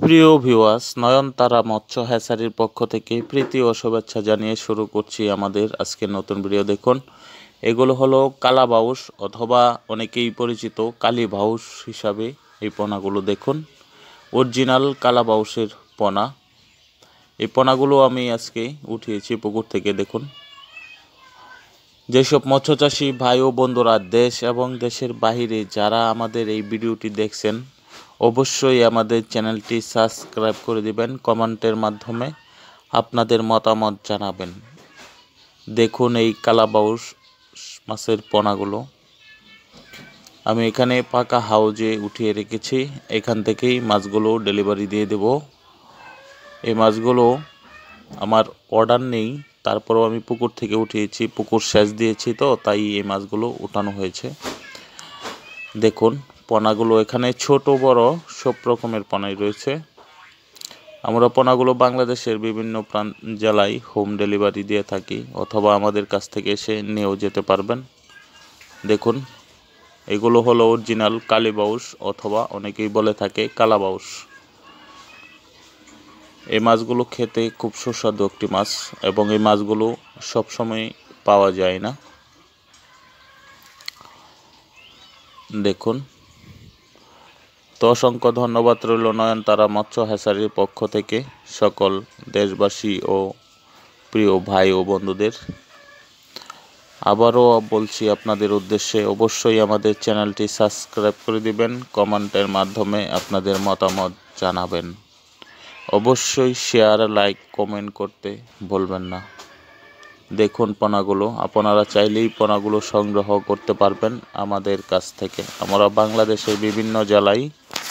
প্রিয় ভিউয়ার্স, নয়নতারা মৎস্য হ্যাচারির পক্ষ থেকে প্রীতি ও শুভেচ্ছা জানিয়ে শুরু করছি আমাদের আজকের নতুন ভিডিও। দেখুন, এগুলো হলো কালাবাউস অথবা অনেকেই পরিচিত কালী বাউস হিসাবে। এই পোনাগুলো দেখুন, অরিজিনাল কালাবাউসের পোনা। এই পোনাগুলো আমি আজকে উঠিয়েছি পুকুর থেকে। দেখুন, যেসব মৎস্যচাষী ভাই ও বন্ধুরা দেশ এবং দেশের বাহিরে যারা আমাদের এই ভিডিওটি দেখছেন, অবশ্যই আমাদের চ্যানেলটি সাবস্ক্রাইব করে দিবেন, কমেন্টের মাধ্যমে আপনাদের মতামত জানাবেন। দেখুন, এই কালাবাউস মাছের পোনাগুলো আমি এখানে পাকা হাউজে উঠিয়ে রেখেছি। এখান থেকেই মাছগুলো ডেলিভারি দিয়ে দেব। এই মাছগুলো আমার অর্ডার নেই, তারপরেও আমি পুকুর থেকে উঠিয়েছি, পুকুর সেচ দিয়েছি, তো তাই এই মাছগুলো উঠানো হয়েছে। দেখুন, পোনাগুলো এখানে ছোট বড় সব রকমের পোনাই রয়েছে। আমরা পোনাগুলো বাংলাদেশের বিভিন্ন জেলায় হোম ডেলিভারি দিয়ে থাকি, অথবা আমাদের কাছ থেকে এসে নিয়েও যেতে পারবেন। দেখুন, এগুলো হলো অরিজিনাল কালীবাউস অথবা অনেকেই বলে থাকে কালাবাউস। এই মাছগুলো খেতে খুব সুস্বাদু একটি মাছ, এবং এই মাছগুলো সবসময় পাওয়া যায় না। দেখুন, তো অসংখ্য ধন্যবাদ রইল নয়নতারা মৎস্য হ্যাচারির পক্ষ থেকে সকল দেশবাসী ও প্রিয় ভাই ও বন্ধুদের। আবারও বলছি আপনাদের উদ্দেশ্যে, অবশ্যই আমাদের চ্যানেলটি সাবস্ক্রাইব করে দিবেন, কমেন্টের মাধ্যমে আপনাদের মতামত জানাবেন। অবশ্যই শেয়ার, লাইক, কমেন্ট করতে ভুলবেন না। দেখুন, পোনাগুলো আপনারা চাইলেই পোনাগুলো সংগ্রহ করতে পারবেন আমাদের কাছ থেকে। আমরা বাংলাদেশের বিভিন্ন জেলায়